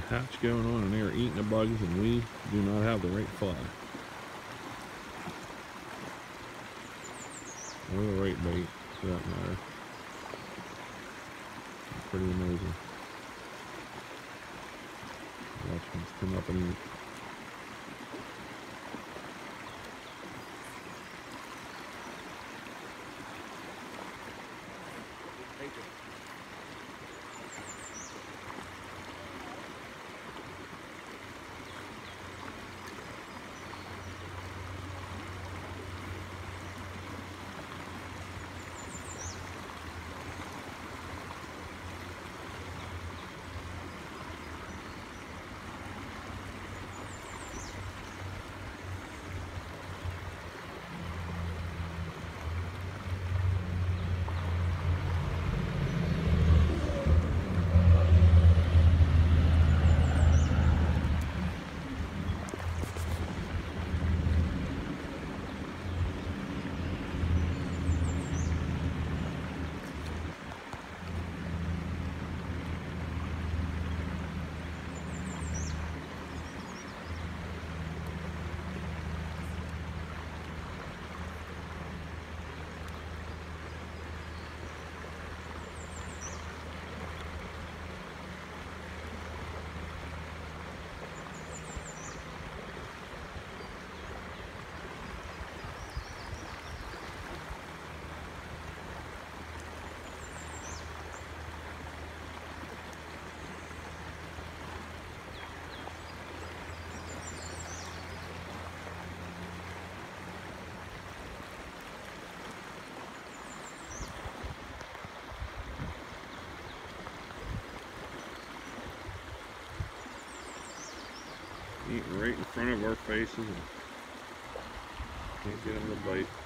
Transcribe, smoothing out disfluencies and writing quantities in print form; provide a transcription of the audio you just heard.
hatch going on and they are eating the bugs, and we do not have the right fly. Or the right bait, for that matter. Pretty amazing. Watch them come up and eat. Eating right in front of our faces and can't get them to bite.